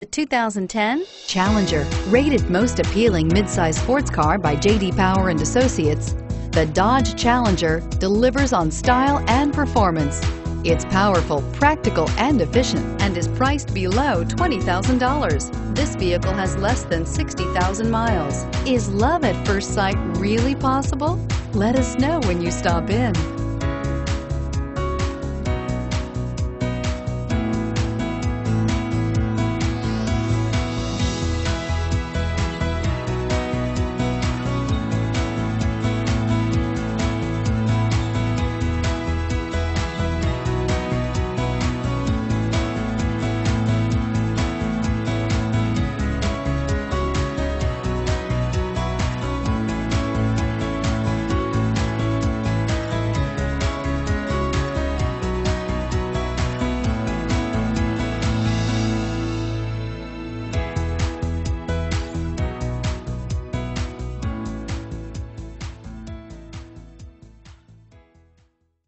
The 2010 Challenger, rated most appealing midsize sports car by J.D. Power and Associates, the Dodge Challenger delivers on style and performance. It's powerful, practical, and efficient, and is priced below $20,000. This vehicle has less than 60,000 miles. Is love at first sight really possible? Let us know when you stop in.